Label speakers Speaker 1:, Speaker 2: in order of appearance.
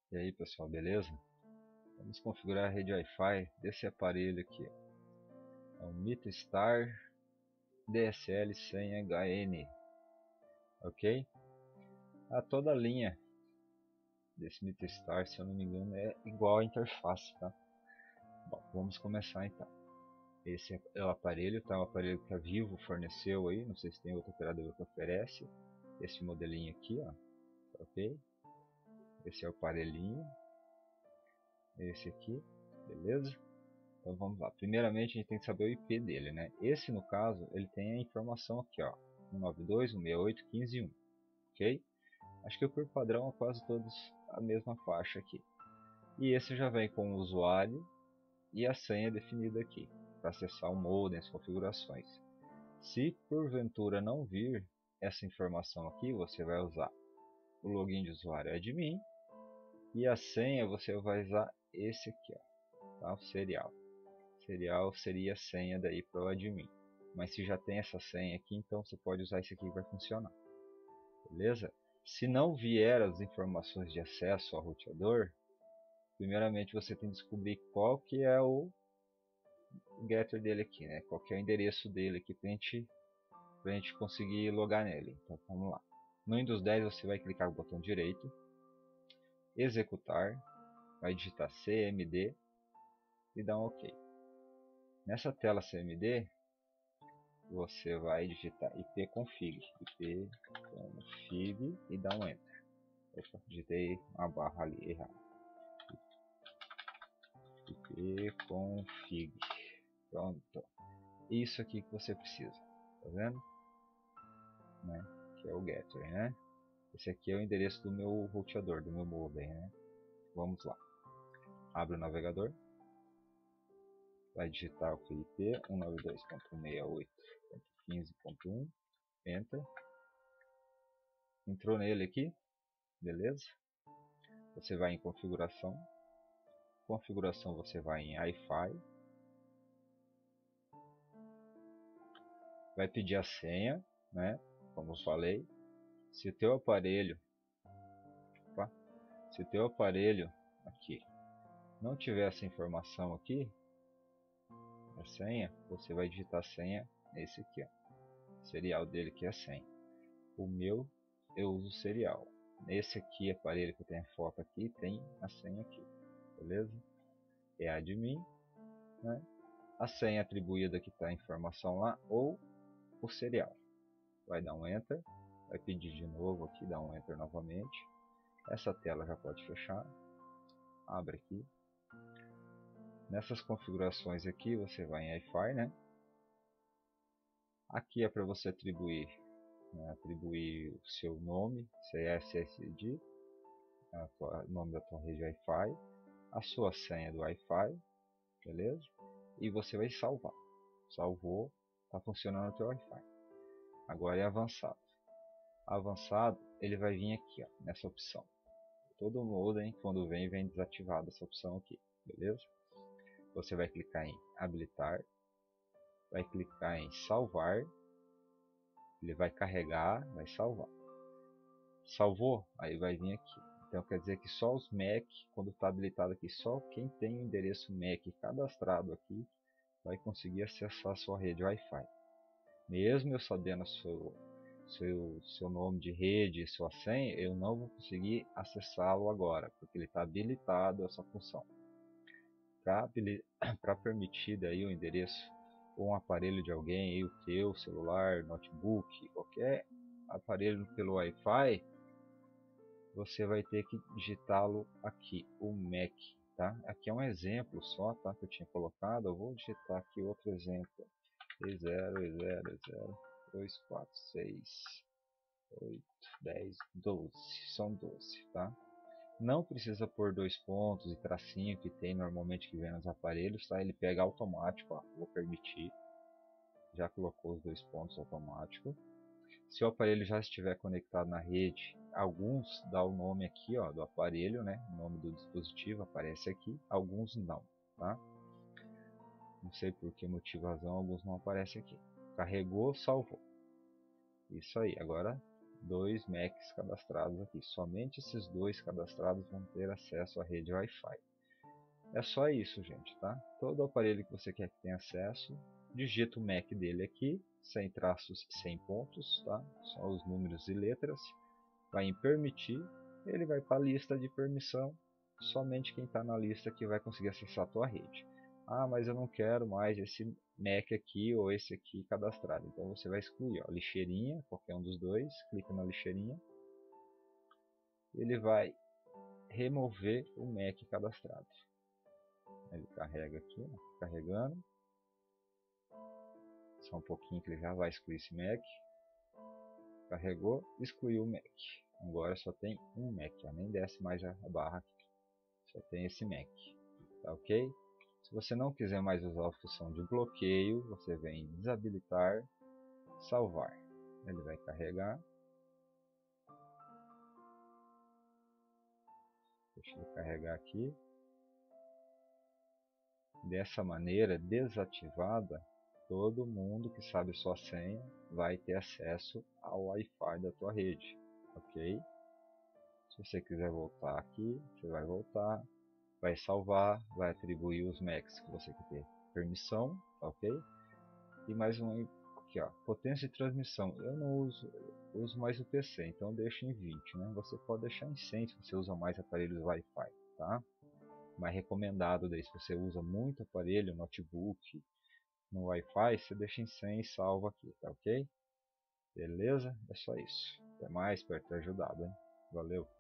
Speaker 1: E aí pessoal, beleza? Vamos configurar a rede Wi-Fi desse aparelho aqui. É um MitroStar DSL 100HN, ok? Toda a linha desse MitroStar, se eu não me engano, é igual a interface, tá? Bom, vamos começar então. Esse é o aparelho, tá? O aparelho que a Vivo forneceu aí, não sei se tem outra operadora que oferece. Esse modelinho aqui, ó, ok? Esse é o aparelhinho, esse aqui, beleza? Então vamos lá. Primeiramente a gente tem que saber o IP dele, né? Esse no caso, ele tem a informação aqui, ó, 192.168.15.1, ok? Acho que por padrão é quase todos a mesma faixa aqui. E esse já vem com o usuário e a senha definida aqui, para acessar o modem, as configurações. Se porventura não vir essa informação aqui, você vai usar o login de usuário admin e a senha você vai usar esse aqui, ó, tá? O serial. Serial seria a senha daí para o admin. Mas se já tem essa senha aqui, então você pode usar isso aqui que vai funcionar. Beleza? Se não vier as informações de acesso ao roteador, primeiramente você tem que descobrir qual que é o getter dele aqui, né? Qual que é o endereço dele aqui para a gente conseguir logar nele. Então vamos lá. No Windows 10 você vai clicar no botão direito, executar, vai digitar cmd e dar um OK. Nessa tela cmd, você vai digitar ipconfig e dar um enter. Opa, digitei uma barra ali errado. Ipconfig. Pronto. Isso aqui que você precisa. Tá vendo? Né? Que é o getter, né? Esse aqui é o endereço do meu roteador, do meu modem, né? Vamos lá. Abre o navegador. Vai digitar o IP 192.168.15.1. Enter. Entrou nele aqui. Beleza? Você vai em configuração. Configuração você vai em Wi-Fi. Vai pedir a senha, né? Como eu falei. Se o teu aparelho, aqui não tiver essa informação aqui, a senha, você vai digitar a senha nesse aqui, ó. O serial dele que é a senha. O meu eu uso o serial. Nesse aqui aparelho que eu tenho a foto aqui tem a senha aqui, beleza? É admin, né? A senha atribuída que está a informação lá ou o serial. Vai dar um enter, vai pedir de novo aqui, dá um enter novamente. Essa tela já pode fechar. Abre aqui. Nessas configurações aqui você vai em Wi-Fi, né? Aqui é para você atribuir, né? Atribuir o seu nome, CSSD, o nome da tua rede Wi-Fi, a sua senha do Wi-Fi, beleza? E você vai salvar. Salvou, está funcionando o teu Wi-Fi. Agora é avançado. Avançado, ele vai vir aqui, ó, nessa opção. Todo modem, quando vem desativado essa opção aqui, beleza? Você vai clicar em habilitar, vai clicar em salvar, ele vai carregar, vai salvar. Salvou, aí vai vir aqui. Então quer dizer que só os Mac, quando está habilitado aqui, só quem tem o endereço Mac cadastrado aqui vai conseguir acessar a sua rede Wi-Fi. Mesmo eu sabendo seu nome de rede e sua senha, eu não vou conseguir acessá-lo agora, porque ele está habilitado essa função. Para permitir daí o endereço ou um aparelho de alguém, aí, o teu celular, notebook, qualquer aparelho pelo Wi-Fi, você vai ter que digitá-lo aqui, o MAC, tá? Aqui é um exemplo só, tá? Que eu tinha colocado. Eu vou digitar aqui outro exemplo: 30.0.246.8.10.12, são 12, tá? Não precisa pôr dois pontos e tracinho que tem normalmente que vem nos aparelhos, tá? Ele pega automático, ó, vou permitir. Já colocou os dois pontos automático. Se o aparelho já estiver conectado na rede, alguns dá o nome aqui, ó, do aparelho, né? O nome do dispositivo aparece aqui, alguns não, tá? Não sei por que motivação alguns não aparecem aqui. Carregou, salvou. Isso aí, agora 2 Macs cadastrados aqui. Somente esses 2 cadastrados vão ter acesso à rede Wi-Fi. É só isso, gente, tá? Todo aparelho que você quer que tenha acesso, digita o MAC dele aqui, sem traços e sem pontos, tá? Só os números e letras. Vai em permitir, ele vai para a lista de permissão. Somente quem está na lista que vai conseguir acessar a tua rede. Ah, mas eu não quero mais esse MAC aqui ou esse aqui cadastrado. Então você vai excluir, ó, lixeirinha, qualquer um dos dois, clica na lixeirinha. Ele vai remover o MAC cadastrado. Ele carrega aqui, ó, carregando. Só um pouquinho que ele já vai excluir esse MAC. Carregou, excluiu o MAC. Agora só tem um MAC, ó, nem desce mais a barra aqui. Só tem esse MAC, tá ok? Se você não quiser mais usar a função de bloqueio, você vem em desabilitar, salvar. Ele vai carregar. Deixa ele carregar aqui. Dessa maneira, desativada, todo mundo que sabe sua senha vai ter acesso ao Wi-Fi da tua rede, ok? Se você quiser voltar aqui, você vai voltar, vai salvar, vai atribuir os Macs que você quer ter permissão, ok? E mais um aqui, ó, potência de transmissão. Eu não uso mais o PC, então deixo em 20, né? Você pode deixar em 100 se você usa mais aparelhos Wi-Fi, tá? Mais recomendado daí, se você usa muito aparelho, notebook, no Wi-Fi, você deixa em 100 e salva aqui, tá ok? Beleza? É só isso. Até mais, espero ter ajudado, hein? Valeu!